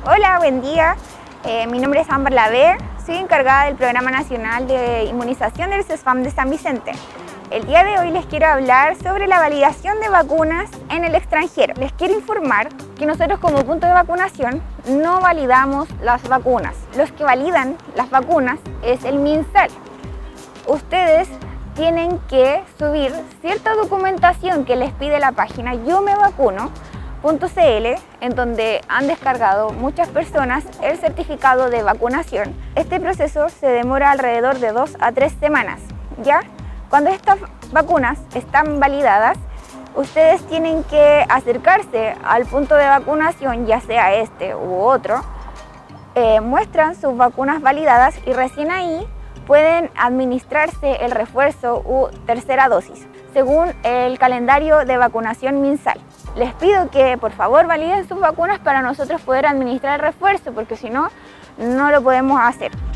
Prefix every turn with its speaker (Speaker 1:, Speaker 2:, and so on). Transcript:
Speaker 1: Hola, buen día. Mi nombre es Ámbar Laver, soy encargada del Programa Nacional de Inmunización del CESFAM de San Vicente. El día de hoy les quiero hablar sobre la validación de vacunas en el extranjero. Les quiero informar que nosotros como punto de vacunación no validamos las vacunas. Los que validan las vacunas es el MinSal. Ustedes tienen que subir cierta documentación que les pide la página yomevacuno.cl, en donde han descargado muchas personas el certificado de vacunación. Este proceso se demora alrededor de 2 a 3 semanas, ¿ya? Cuando estas vacunas están validadas, ustedes tienen que acercarse al punto de vacunación, ya sea este u otro, muestran sus vacunas validadas y recién ahí pueden administrarse el refuerzo u tercera dosis, según el calendario de vacunación MinSal. Les pido que por favor validen sus vacunas para nosotros poder administrar el refuerzo, porque si no, no lo podemos hacer.